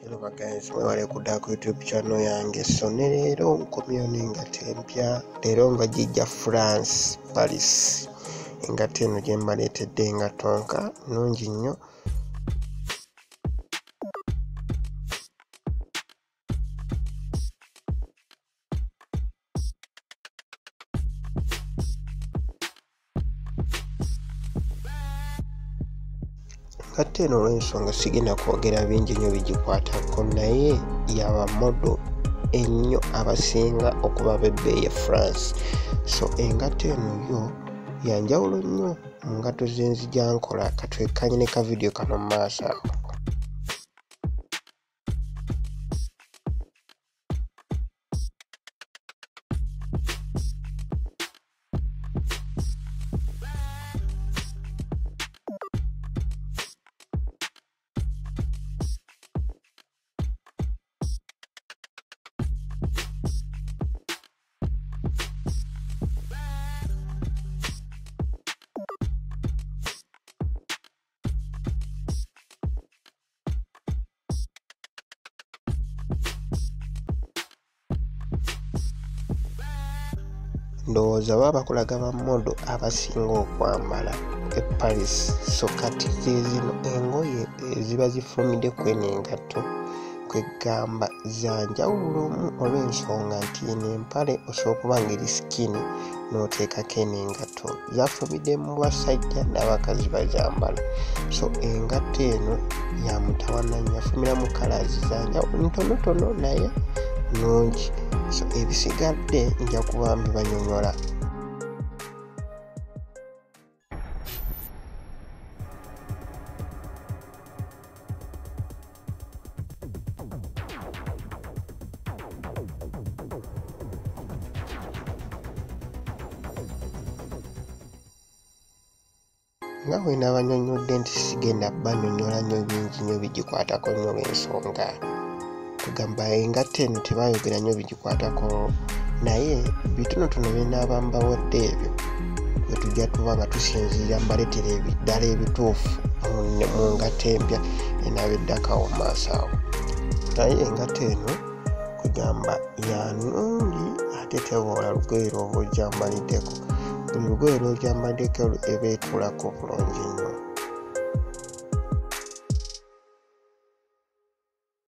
Hello guys, mwewale kudda ku YouTube channel yange. So ne leero nkomyeyo n'engato empya. Leero nga gijja France, Paris. Engato eno gye mbaleetedde engato nka nnungi nnyo. Engato eno olw'ensonga sigenda kwogera bingi nnyo bigikwatako, naye yaba modo ennyo abasinga okuba b'ebbeeyi ya France. So engato eno yo yanjawulo nnyo mu ngato z'enzija nkola. Katwekanye ne ka video kano mu maaso awo. Ndowooza baba bakulaga ba modo abasinga okwambala e Paris. So kati zino engoye ziba zifumidde kweno engato kwegamba zanjawulo olw'ensonga nti eno empale osobola okuba nga eri sikini n'oteekako eno engato. Zafumidde mu basajja n'abakazi bazambala. So engato eno ya mutawaana yafumira mu kalaazi zanjawulo ntonotono naye nnungi. So ebisigadde nja kuba mbibanyonyola. Nga bwe nabanyonyodde nti sigenda banyonyola nnyo bingi nnyo bigikwatako nnyo olw'ensonga kugamba engato eno tebayogera nnyo bigikwatako, naye bitonotono binaaba mbawadde ebyo bwe tujja tuba nga tusinziira mbaleetera ebiddala ebituufu mu ngato empya enaaba eddakawo mu maaso awo. Naye engato eno kugamba ya nnungi ate teboola lugoye lw'oba ogyambaliddeko. Buli lugoye lw'ogyambaliddeko eba etuulako bulungi nnyo.